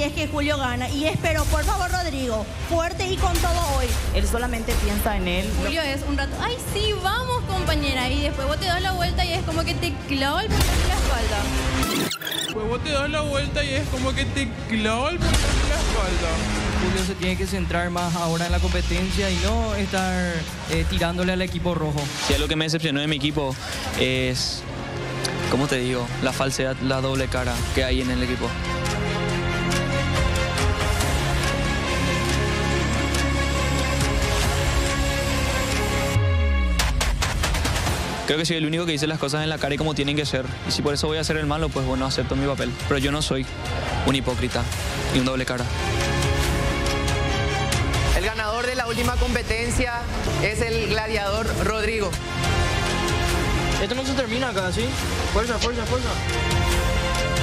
es que Julio gana. Y espero, por favor, Rodrigo, fuerte y con todo hoy. Él solamente piensa en él. Julio es un rato, ay sí, vamos compañera, y después vos te das la vuelta y es como que te clava el puñal en la espalda. Pues vos te das la vuelta y es como que te clava el puñal en la espalda. Julio se tiene que centrar más ahora en la competencia y no estar tirándole al equipo rojo. Si algo que me decepcionó de mi equipo es, ¿cómo te digo? La falsedad, la doble cara que hay en el equipo. Creo que soy el único que dice las cosas en la cara y como tienen que ser. Y si por eso voy a ser el malo, pues bueno, acepto mi papel. Pero yo no soy un hipócrita y un doble cara. El ganador de la última competencia es el gladiador Rodrigo. Esto no se termina acá, ¿sí? Fuerza, fuerza, fuerza.